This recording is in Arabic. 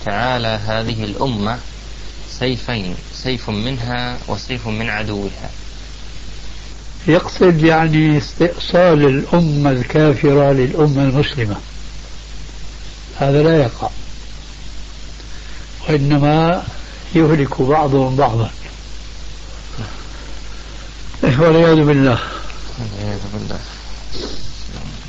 تعالى هذه الأمة سيفين، سيف منها وسيف من عدوها. يقصد يعني استئصال الأمة الكافرة للأمة المسلمة، هذا لا يقع، وإنما يهلك بعضهم بعضا والعياذ بالله. والعياذ بالله.